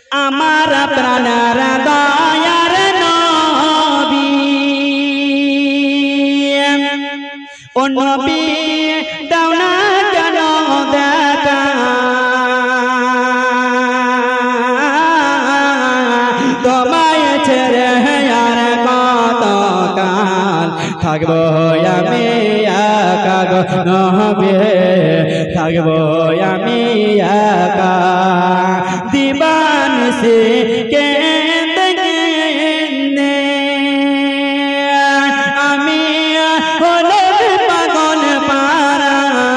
আমার প্রাণের দয়ার নবী ও নবী দাও না কেন দেখা তোমায় ছেড়ে আর কতকাল থাকবো আমি একা গো নবী থাকবো আমি একা দিবানিসি কেঁদে কেঁদে আমি হলাম পাগল পারা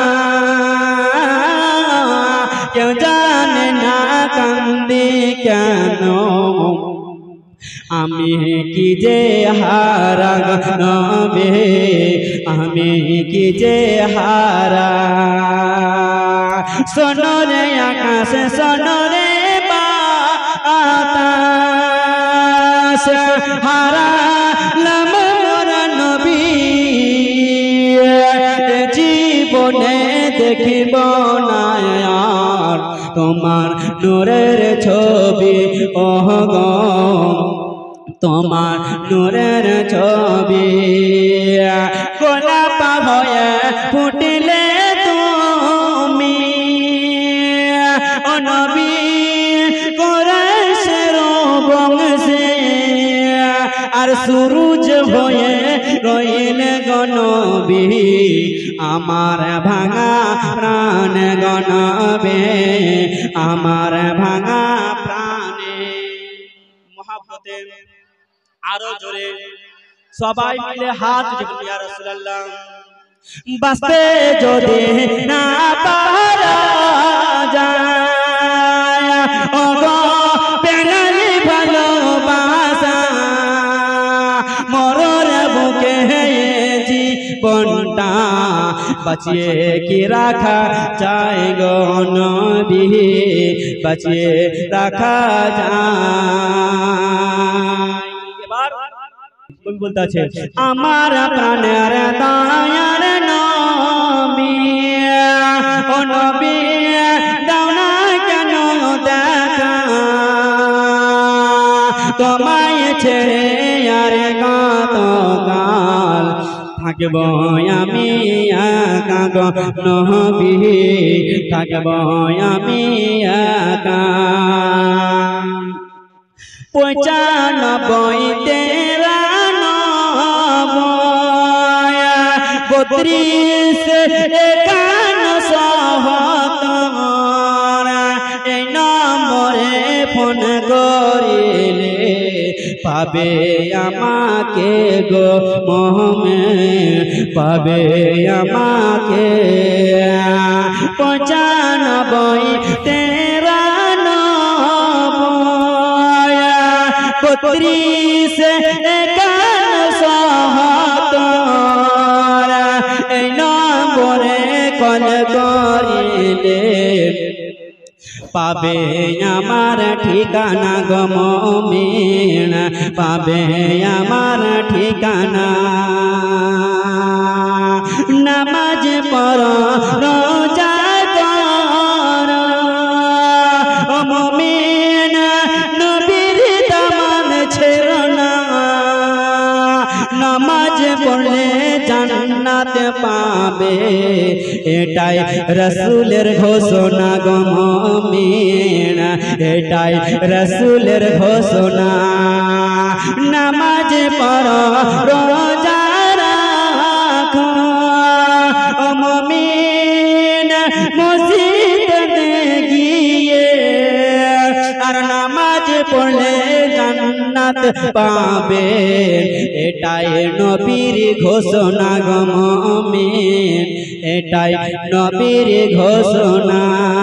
কেউ জানে না কান্দি কেন আমি কি যে হারা নবী আমি কি যে হারা শোনো রে আকাশ শোনো রে বাতাস হারালাম মোর নবী জীবনে দেখিব না আর তোমার নূরের ছবি ওহ গো তোমার নূরের ছবি গোলাপ হয়ে ফুটিলে তুমি ও নবী কুরাইশের বংশে আর সূরজ হয়ে রইলে গো নবী আমার ভাঙা প্রাণ গো নবী আমার ভাঙা প্রাণে মহব্বতে আরো জোরে সবাই মিলে হাত উঠিয়ে ইয়া রাসূলুল্লাহ বাঁচতে যদি না পারা যায় ও গো পেনালি ভালোবাসা মরর বুকে জীবনটা বাঁচিয়ে কি রাখা যায় গো নবী বাঁচিয়ে রাখা যায় কবি বলতে আছে আমার প্রাণের দয়ার নবী ও নবী দাও না কেন দেখা তোমায় ছেড়ে আর কতকাল থাকব আমি একা গো নবী থাকব আমি একা 95 তেরা 32 51 এই নম্বরে ফোন করিলে পাবে আমাকে গো মোহাম্মদ পাবে আমাকে 95 তেরা 32 51 এই নম্বরে কল করিলে পাবে আমার ঠিকানা গো মুমিন পাবে আমার ঠিকানা নামাজ পড়ো রোজা করো ও মুমিন নবীর দামান ছেড়ো না নামাজ পড়লে জান্নাত পাবে এটাই রাসূলের ঘোষণা গো মুমিন এটাই রাসূলের ঘোষণা নামাজ পড়ো রোজা রাখো ও মুমিন মসজিদে গিয়ে আর নামাজ পড়লে জান্নাত পাবে এটাই নবীর ঘোষণা গো মুমিন এটাই নবীর ঘোষণা।